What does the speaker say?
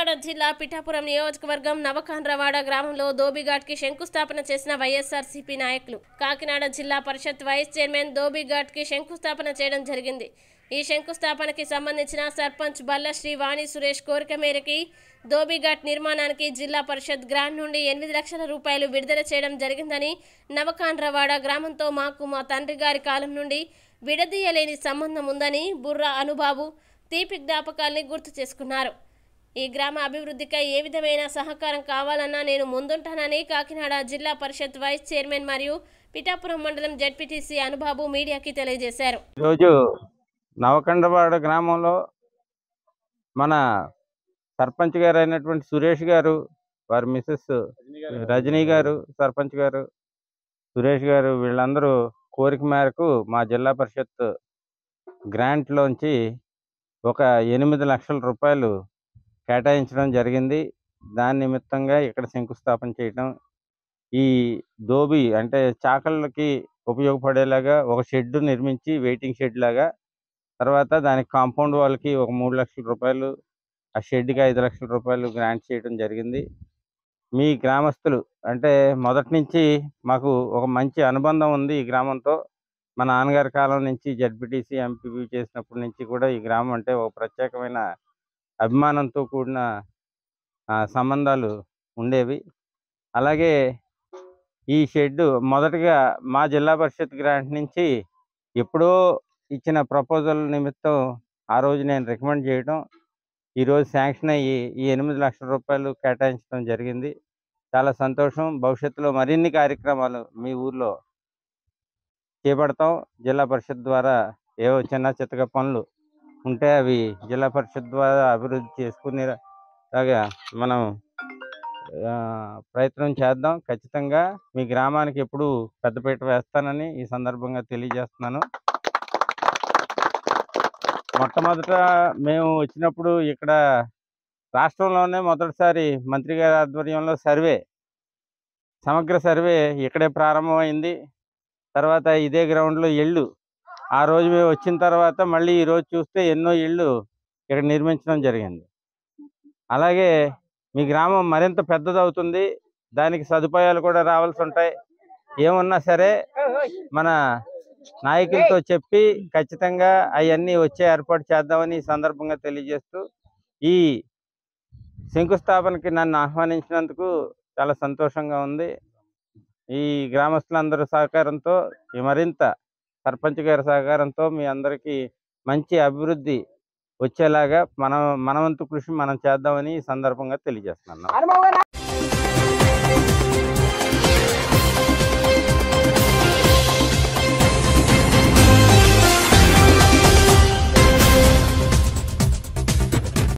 కాకినాడ జిల్లా పిఠాపురం నియోజకవర్గం నవకాండ్రవాడ గ్రామంలో దోబిఘాట్కి శంకుస్థాపన చేసిన వైఎస్ఆర్సీపీ నాయకులు. కాకినాడ జిల్లా పరిషత్ వైస్ చైర్మన్ దోబిఘాట్కి శంకుస్థాపన చేయడం జరిగింది. ఈ శంకుస్థాపనకి సంబంధించిన సర్పంచ్ బల్ల శ్రీ వాణి సురేష్ కోరిక మేరకి దోబిఘాట్ నిర్మాణానికి జిల్లా పరిషత్ గ్రాంట్ నుండి 8 లక్షల రూపాయలు విడుదల చేయడం జరిగిందని, నవకాండ్రవాడ గ్రామంతో మాకు మా తండ్రి గారి కాలం నుండి విడదీయలేని సంబంధం ఉందని బుర్రా అనుబాబు తీపి జ్ఞాపకాల్ని గుర్తు చేసుకున్నారు. ఈ గ్రామ అభివృద్ధికై ఏ విధమైన సహకారం కావాలన్నా నేను ముందుంటానని కాకినాడ జిల్లా పరిషత్ వైస్ చైర్మన్ మరియు పిఠాపురం మండలం జెడ్పీటీసీ అనుబాబు మీడియాకి తెలియజేశారు. ఈరోజు నవకండవాడ గ్రామంలో మన సర్పంచ్ గారు అయినటువంటి సురేష్ గారు, వారి మిసెస్ రజనీ గారు, సర్పంచ్ గారు సురేష్ గారు, వీళ్ళందరూ కోరిక మేరకు మా జిల్లా పరిషత్ గ్రాంట్లోంచి ఒక 8 లక్షల రూపాయలు కేటాయించడం జరిగింది. దాని నిమిత్తంగా ఇక్కడ శంకుస్థాపన చేయటం, ఈ దోబి అంటే చాకళ్ళకి ఉపయోగపడేలాగా ఒక షెడ్ నిర్మించి, వెయిటింగ్ షెడ్ లాగా, తర్వాత దానికి కాంపౌండ్ వాళ్ళకి ఒక 3 లక్షల రూపాయలు, ఆ షెడ్కి 5 లక్షల రూపాయలు గ్రాంట్ చేయడం జరిగింది. మీ గ్రామస్తులు అంటే మొదటి నుంచి మాకు ఒక మంచి అనుబంధం ఉంది ఈ గ్రామంతో. మా నాన్నగారి కాలం నుంచి జెడ్పీటీసీ ఎంపీపీ చేసినప్పటి నుంచి కూడా ఈ గ్రామం అంటే ఒక ప్రత్యేకమైన అభిమానంతో కూడిన సంబంధాలు ఉండేవి. అలాగే ఈ షెడ్ మొదటగా మా జిల్లా పరిషత్ గ్రాంట్ నుంచి ఎప్పుడో ఇచ్చిన ప్రపోజల్ నిమిత్తం ఆ రోజు నేను రికమెండ్ చేయడం, ఈరోజు శాంక్షన్ అయ్యి ఈ 8 లక్షల రూపాయలు కేటాయించడం జరిగింది. చాలా సంతోషం. భవిష్యత్తులో మరిన్ని కార్యక్రమాలు మీ ఊర్లో చేపడతాం. జిల్లా పరిషత్ ద్వారా ఏవో చిన్న చితక పనులు ఉంటే అవి జిల్లా పరిషత్ ద్వారా అభివృద్ధి చేసుకునేలాగా మనం ప్రయత్నం చేద్దాం. ఖచ్చితంగా మీ గ్రామానికి ఎప్పుడు పెద్దపీట వేస్తానని ఈ సందర్భంగా తెలియజేస్తున్నాను. మొట్టమొదట మేము వచ్చినప్పుడు ఇక్కడ రాష్ట్రంలోనే మొదటిసారి మంత్రి గారి ఆధ్వర్యంలో సమగ్ర సర్వే ఇక్కడే ప్రారంభమైంది. తర్వాత ఇదే గ్రౌండ్లో ఇళ్ళు, ఆ రోజు మేము వచ్చిన తర్వాత మళ్ళీ ఈరోజు చూస్తే ఎన్నో ఇళ్ళు ఇక్కడ నిర్మించడం జరిగింది. అలాగే మీ గ్రామం మరింత పెద్దదవుతుంది, దానికి సదుపాయాలు కూడా రావాల్సి ఉంటాయి. ఏమున్నా సరే మన నాయకులతో చెప్పి ఖచ్చితంగా అవన్నీ వచ్చే ఏర్పాటు చేద్దామని ఈ సందర్భంగా తెలియజేస్తూ, ఈ శంకుస్థాపనకి నన్ను ఆహ్వానించినందుకు చాలా సంతోషంగా ఉంది. ఈ గ్రామస్తులందరూ సహకారంతో, మరింత సర్పంచ్ గారి సహకారంతో మీ అందరికీ మంచి అభివృద్ధి వచ్చేలాగా మన వంతు కృషి మనం చేద్దామని ఈ సందర్భంగా తెలియజేస్తున్నాను.